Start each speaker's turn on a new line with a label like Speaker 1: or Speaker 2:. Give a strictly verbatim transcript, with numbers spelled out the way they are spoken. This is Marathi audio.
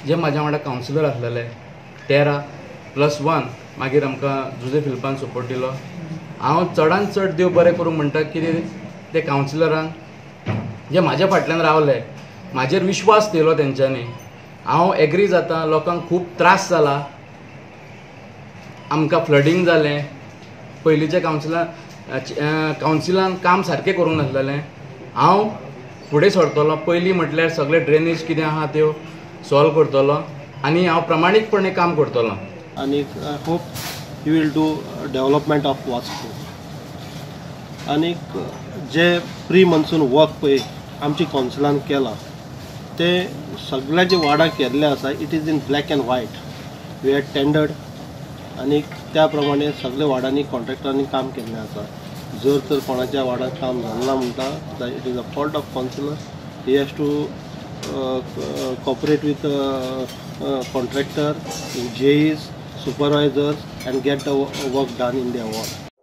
Speaker 1: जे म्हाज्या वांगडा कावन्सिलर आसलेले तेरा प्लस वन मागीर आमकां जुजे फिल्पान सपोर्ट दिलो। हांव चडांत चड देव बरें करूं म्हणटा कितें ते कावन्सिलरांक जे म्हाज्या फाटल्यान रावले, म्हाजेर विश्वास दिलो तेंच्यांनी। हांव एग्री जाता, लोकांक खूब त्रास जाला, आमकां फ्लडींग जालें, पयलींच्या कावन्सिलान कावन्सिलान काम सारकें करूंक नासलेलें। हांव फुडें सरतलो, पयलीं म्हटल्यार सगळे ड्रेनेज कितें आहा त्यो सॉल्व करतलो आनी हांव प्रामाणीकपणे काम करतलो।
Speaker 2: आनी I hope you will do development of Vasco. आनी जे प्री मन्सून वर्क पळय आमची कावन्सिलान केला ते सगळ्या जे वार्डाक केल्ले आसा it is in black and white. We had tendered आनी त्या प्रमाणे सगळे वार्डांनी कॉन्ट्रॅक्टरांनी काम केल्लें आसा। जर तर कोणाच्या वार्डाक काम जालें ना म्हणटा it is a fault of councillor. He has to cooperate with contractor, JEs, supervisors and get the work done in their work.